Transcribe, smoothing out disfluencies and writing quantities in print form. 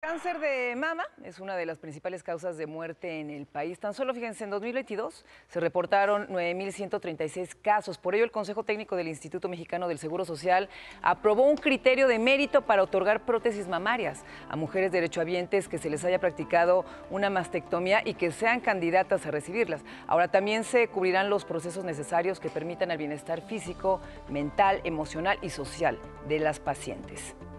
Cáncer de mama es una de las principales causas de muerte en el país. Tan solo, fíjense, en 2022 se reportaron 9.136 casos. Por ello, el Consejo Técnico del Instituto Mexicano del Seguro Social aprobó un criterio de mérito para otorgar prótesis mamarias a mujeres derechohabientes que se les haya practicado una mastectomía y que sean candidatas a recibirlas. Ahora también se cubrirán los procesos necesarios que permitan el bienestar físico, mental, emocional y social de las pacientes.